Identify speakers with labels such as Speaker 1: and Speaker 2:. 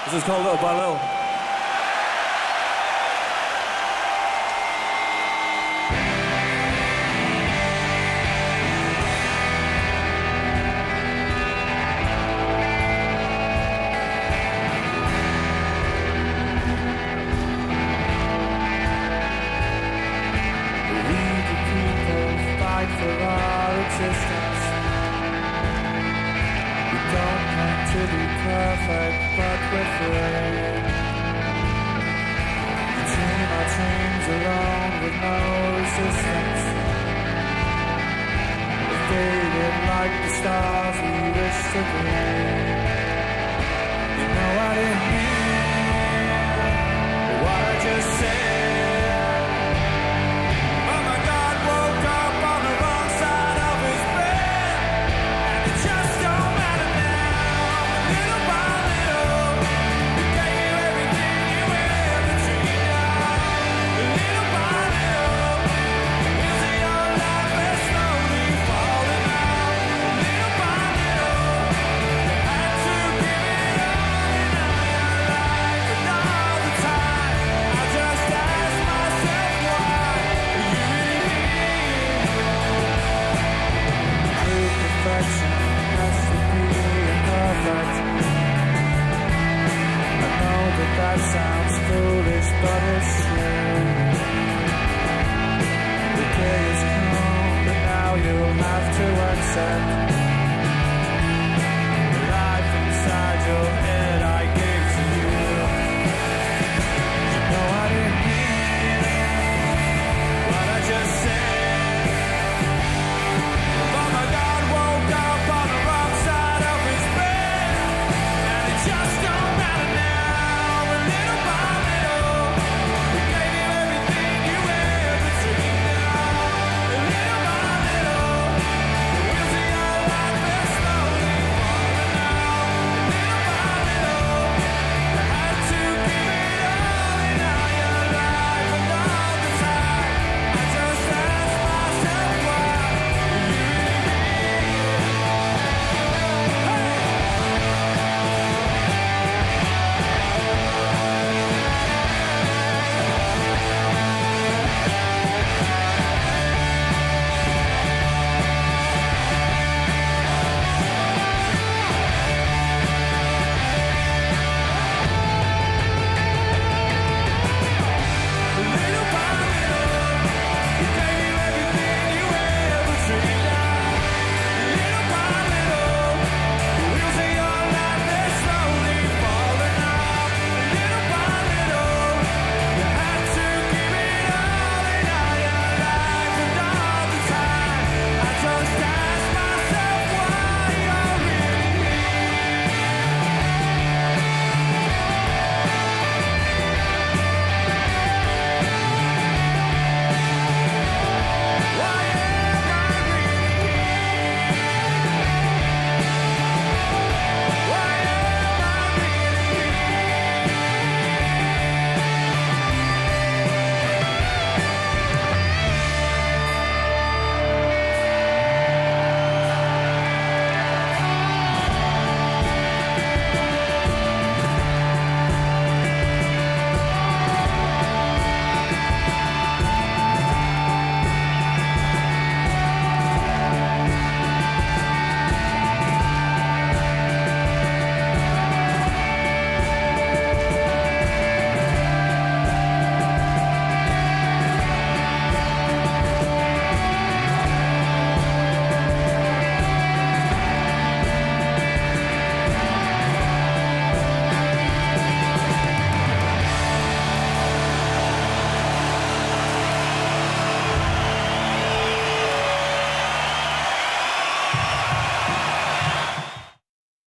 Speaker 1: This is called Little by Little.
Speaker 2: For our existence, we don't plan to be perfect, but we're free. We dream our dreams alone with no resistance. We're faded like the stars we wish to be. You know I didn't mean what I just said. That sounds foolish, but it's true. The day is come, but now you'll have to accept